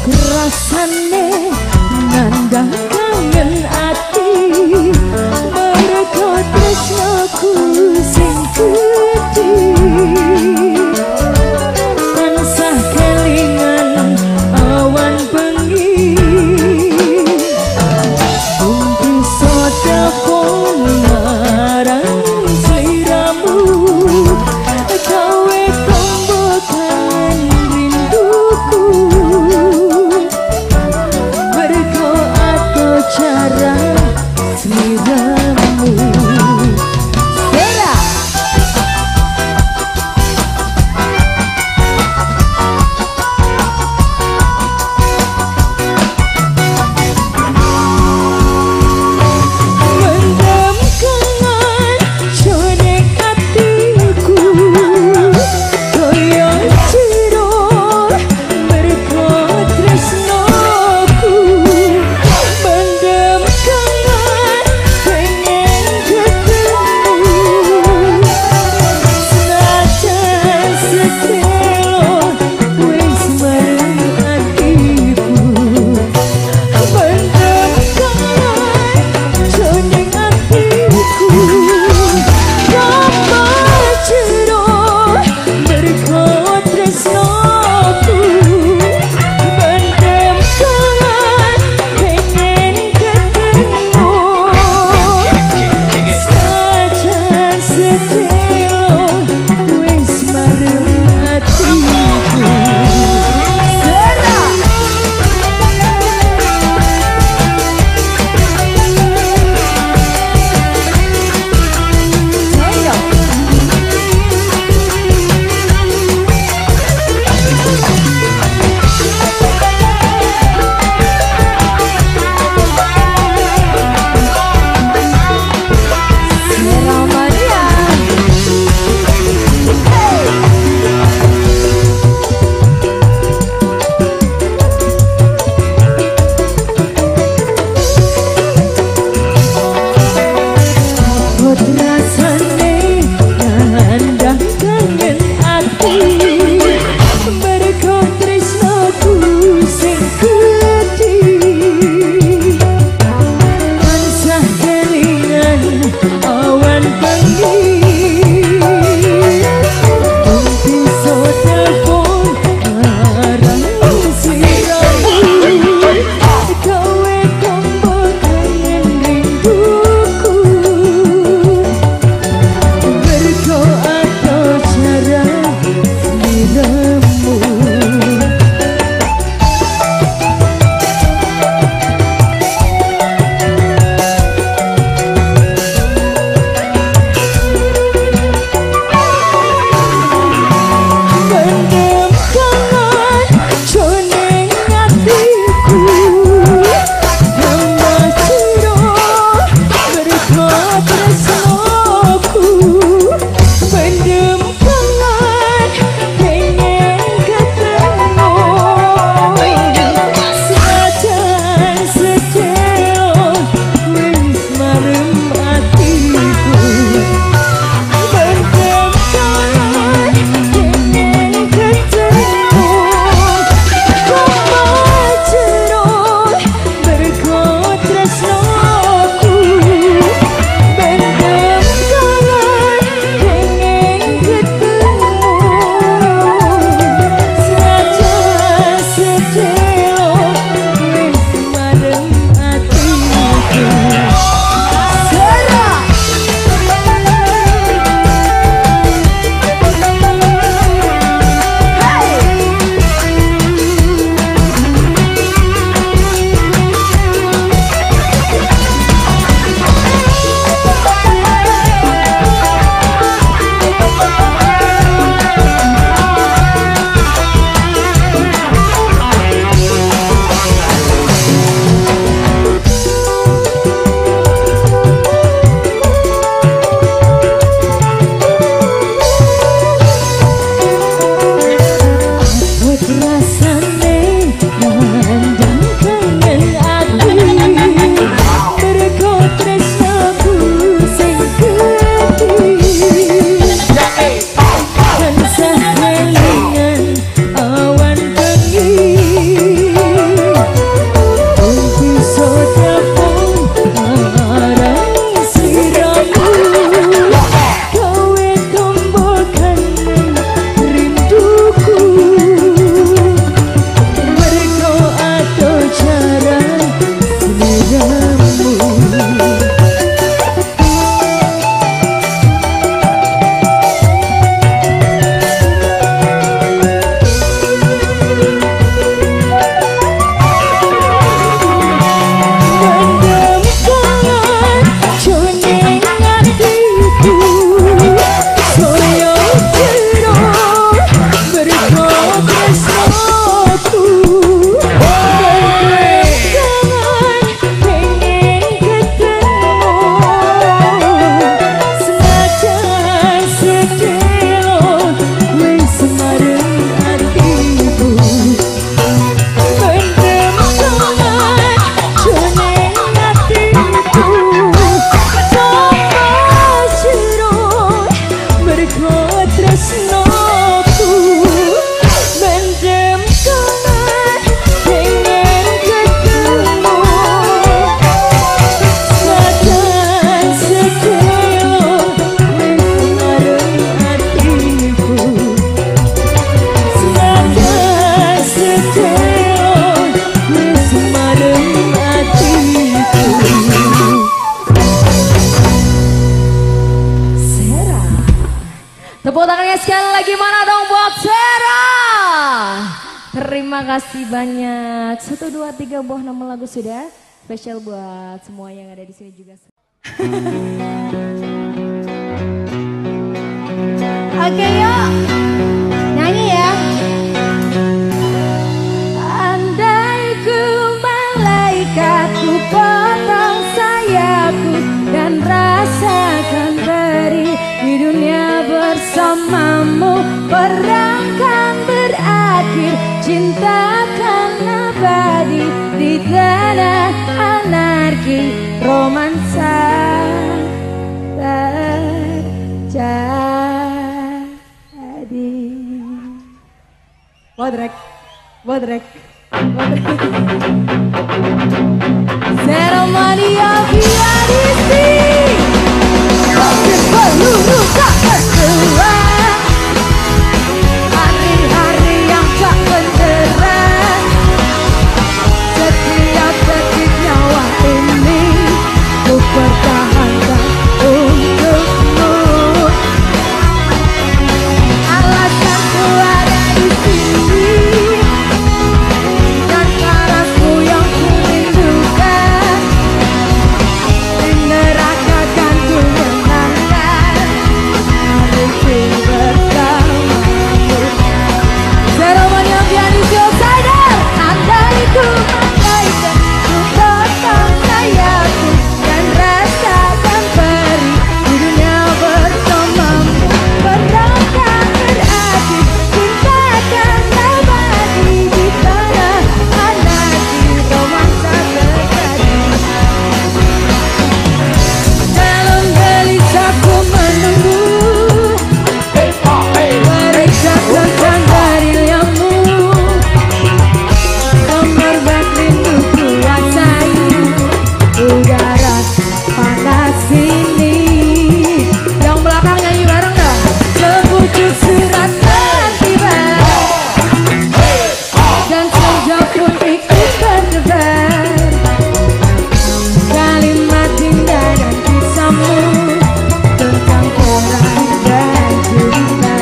rasane nandang kangen ati mereka tresnaku sing gedhe tansah kelingan awan bengi mung bisa telepon marang sliramu gawe tombokan rinduku mergo atau cara sliramu Vera mendem kangen jone hatiku koyo ciro mergo tresnoku mendem kangen pengen ketemu senajan sedelo wis marang atiku mendem kangen jone hatiku tambah ciro mergo tresnoku mendem kangen pengen ketemu sajan sedelo wis marang atiku Terima kasih banyak. 1, 2, 3 buah nama lagu sudah. Spesial buat semua yang ada di sini juga. Oke yuk, nyanyi ya. Andai ku malaikat, ku potong sayapku dan rasakan beri di dunia bersamamu. Perang kan berakhir, cinta kan abadi di tanah anarki, romansa terjadi. Bodrek, bodrek. Seremania Pianisti peluru tak bertuan, hari-hari yang tak benderang. Setiap detik nyawa ini ku pertahankan untukmu. Alasanku ada di sini dan parasku yang ku rindukan. Di neraka kan ku menangkan, hariku bersamamu. Seremania Pianisti Outsider. Andai ku malaikat, ku potong sayapku dan rasakan perih di dunia bersamamu. Perang kan berakhir, cinta kan abadi di tanah anarki, romansa terjadi. Dalam gelisahku menunggu, mereka tentang darimu. Memerbak rinduku rasai udara panas ini. Yang belakang nyanyi bareng dah. Sepucuk surat telah tiba dan senja pun ikut berdebar. Kalimat indah dan kisahmu tentang perang dan cinta.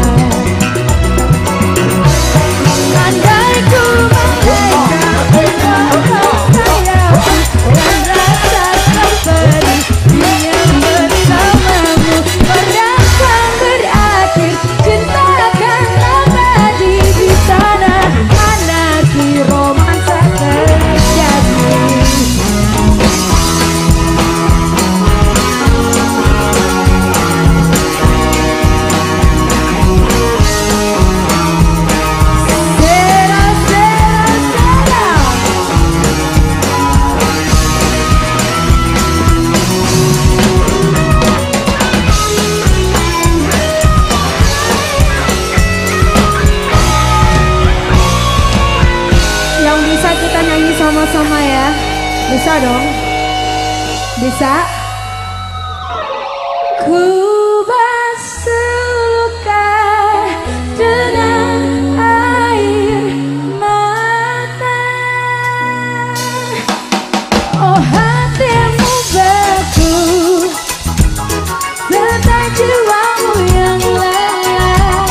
Andai ku malaikat, ku potong sayapku dan rasakan perih dunia bersamamu. Perang kan berakhir, cinta kan abadi di tanah anarki, romansa terjadi. Sera, sera, sera. Yang bisa kita nyanyi sama-sama ya. Bisa dong? Bisa? Ku basuh luka dengan air mata. Oh hatimu beku, serta jiwamu yang lelah.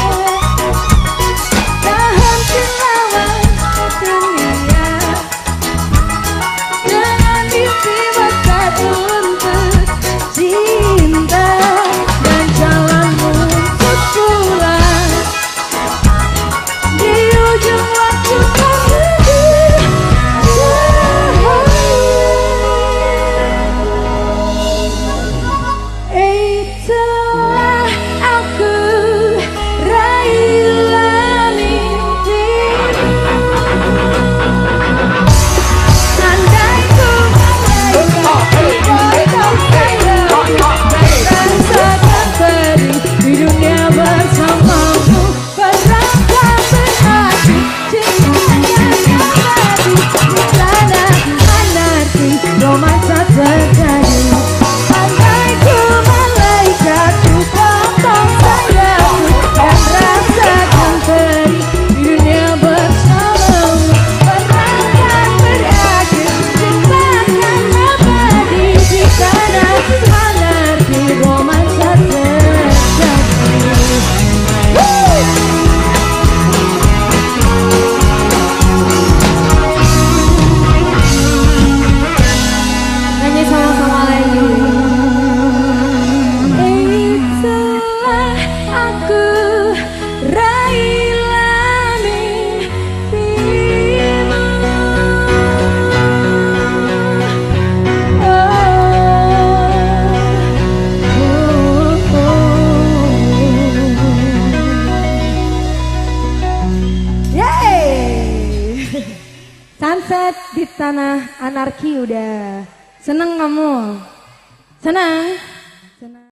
Tahan lawan dunia dengan mimpi besar untuk cinta. Sunset di tanah anarki udah. Seneng kamu? Senang?